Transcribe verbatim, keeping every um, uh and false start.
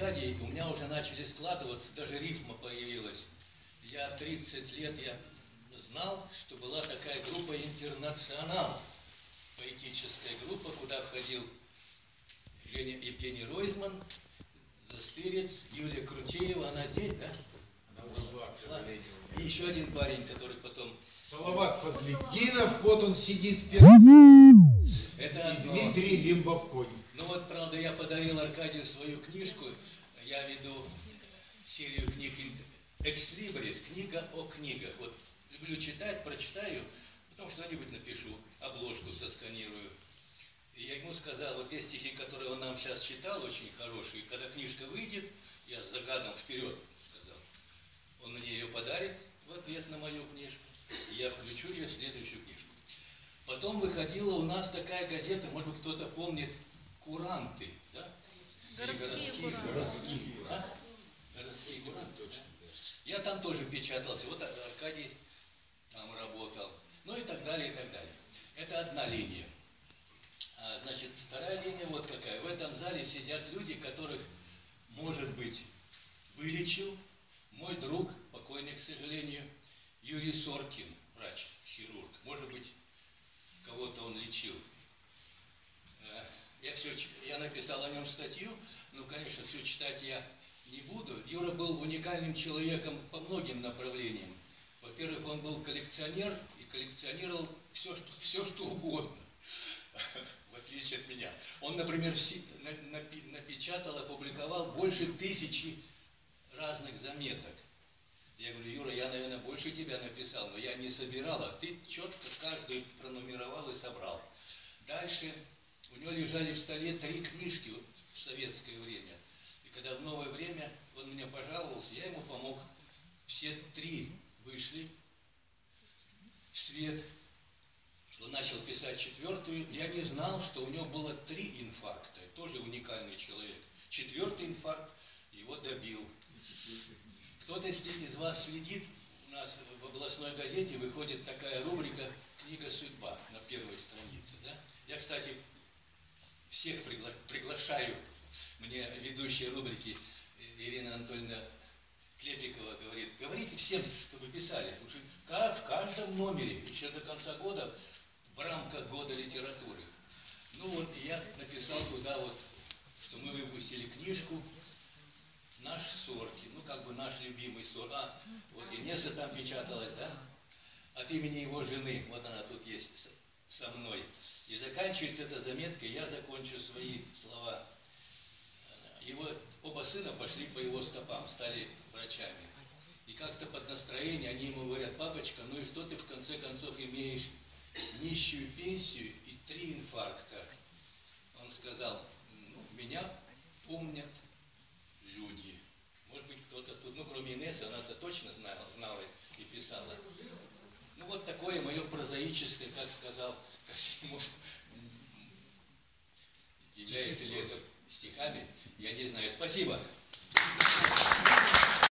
Аркадий, у меня уже начали складываться, даже рифма появилась. Я тридцать лет я знал, что была такая группа «Интернационал», поэтическая группа, куда входил Евгений, Евгений Ройзман, Застырец, Юлия Крутеева, она здесь, да? Она ушла, к сожалению. И еще один парень, который потом... Салават Фазлетдинов, вот он сидит в Это и Дмитрий Римбаконь. Ну вот, правда, я подарил Аркадию свою книжку, я веду серию книг «Экслибрис», книга о книгах. Вот люблю читать, прочитаю, потом что-нибудь напишу, обложку сосканирую. И я ему сказал, вот те стихи, которые он нам сейчас читал, очень хорошие, когда книжка выйдет, я с загадом вперед сказал, он мне ее подарит в ответ на мою книжку, и я включу ее в следующую книжку. Потом выходила у нас такая газета, может быть, кто-то помнит, «Куранты», да? Городские, городские куранты. Городские. А? Городские куранты. Точно, да. Я там тоже печатался, вот Аркадий там работал, ну и так далее, и так далее. Это одна линия. А, значит, вторая линия вот какая. В этом зале сидят люди, которых, может быть, вылечил мой друг, покойный, к сожалению, Юрий Соркин, врач, хирург. Может быть, кого-то он лечил. Я, все, я написал о нем статью, но, конечно, все читать я не буду. Юра был уникальным человеком по многим направлениям. Во-первых, он был коллекционер и коллекционировал все, что, все, что угодно, в отличие от меня. Он, например, напечатал, опубликовал больше тысячи разных заметок. Я говорю, Юра, я, наверное, больше тебя написал, но я не собирал, а ты четко каждую пронумеровал и собрал. Дальше у него лежали в столе три книжки в советское время. И когда в новое время он мне пожаловался, я ему помог. Все три вышли в свет. Он начал писать четвертую. Я не знал, что у него было три инфаркта. Тоже уникальный человек. Четвертый инфаркт его добил. Кто-то из вас следит, у нас в областной газете выходит такая рубрика «Книга судьба» на первой странице. Да? Я, кстати, всех пригла приглашаю. Мне ведущая рубрики Ирина Анатольевна Клепикова говорит, говорите всем, чтобы писали. Потому что в каждом номере, еще до конца года, в рамках года литературы. Ну вот, я написал туда вот, что мы выпустили книжку «Наш Соркин», ну как бы наш любимый Соркин. А, вот Инесса там печаталась, да? От имени его жены, вот она тут есть со мной. И заканчивается эта заметка, я закончу свои слова. Его, оба сына пошли по его стопам, стали врачами. И как-то под настроение они ему говорят, папочка, ну и что ты в конце концов имеешь нищую пенсию и три инфаркта? Он сказал, ну, меня помнят люди. Может быть, кто-то тут, ну, кроме Инессы, она-то точно знала, знала и писала. Ну, вот такое мое прозаическое, как сказал Касимов, является ли это стихами, я не знаю. Спасибо.